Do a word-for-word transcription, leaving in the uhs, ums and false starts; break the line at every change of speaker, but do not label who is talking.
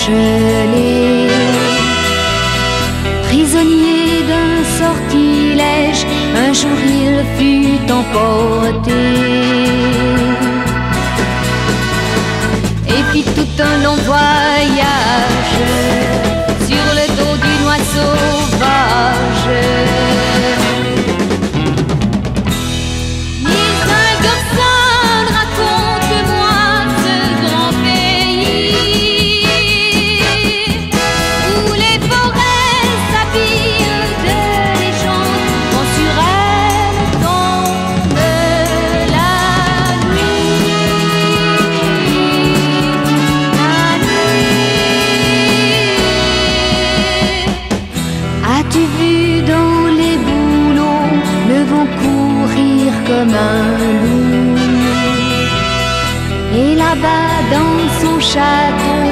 bachelay. Prisonnier d'un sortilège, un jour il fut emporté. Et puis tout un long voyage sur le dos d'une oie sauvage. As-tu vu dans les bouleaux le vent courir comme un loup? Et là-bas dans son château,